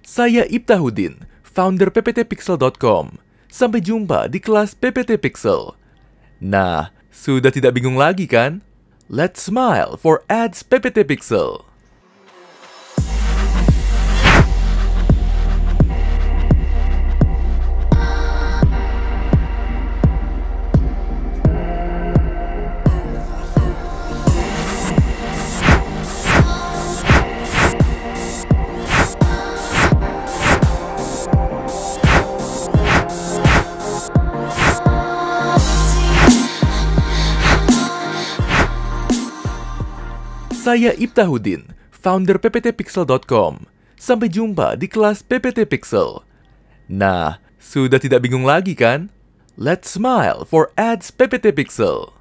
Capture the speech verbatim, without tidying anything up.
Saya Iftahudin, founder p p t pixel dot com. Sampai jumpa di kelas P P T Pixel. Nah, sudah tidak bingung lagi kan? Let's smile for ads P P T Pixel. Saya Iftahudin, founder p p t pixel dot com. Sampai jumpa di kelas P P T Pixel. Nah, sudah tidak bingung lagi kan? Let's smile for ads P P T Pixel.